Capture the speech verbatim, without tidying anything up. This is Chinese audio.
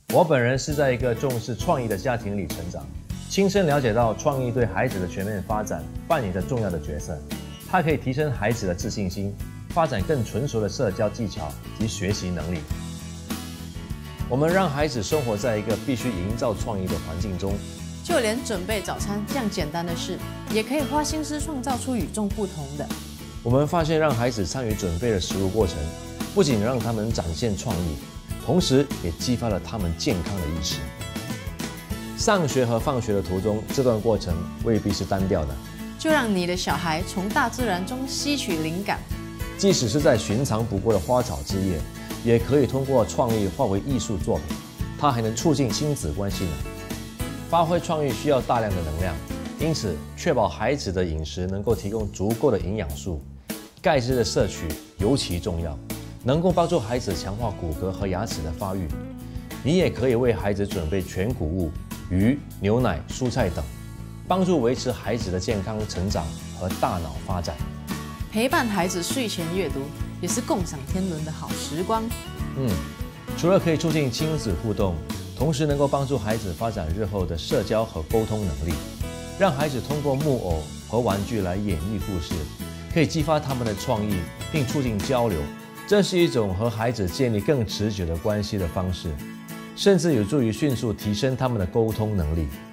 我本人是在一个重视创意的家庭里成长，亲身了解到创意对孩子的全面发展扮演着重要的角色。它可以提升孩子的自信心，发展更纯熟的社交技巧及学习能力。我们让孩子生活在一个必须营造创意的环境中， 就连准备早餐这样简单的事，也可以花心思创造出与众不同的。 我们发现让孩子参与准备的食物过程，不仅让他们展现创意，同时也激发了他们健康的意识。上学和放学的途中，这段过程未必是单调的。 就让你的小孩从大自然中吸取灵感， 即使是在寻常不过的花草之夜，也可以通过创意化为艺术作品。它还能促进亲子关系呢。发挥创意需要大量的能量，因此确保孩子的饮食能够提供足够的营养素，钙质的摄取尤其重要，能够帮助孩子强化骨骼和牙齿的发育。你也可以为孩子准备全谷物、鱼、牛奶、蔬菜等，帮助维持孩子的健康成长和大脑发展。 陪伴孩子睡前阅读，也是共享天伦的好时光。 嗯，除了可以促进亲子互动，同时能够帮助孩子发展日后的社交和沟通能力。让孩子通过木偶和玩具来演绎故事，可以激发他们的创意，并促进交流。这是一种和孩子建立更持久的关系的方式，甚至有助于迅速提升他们的沟通能力。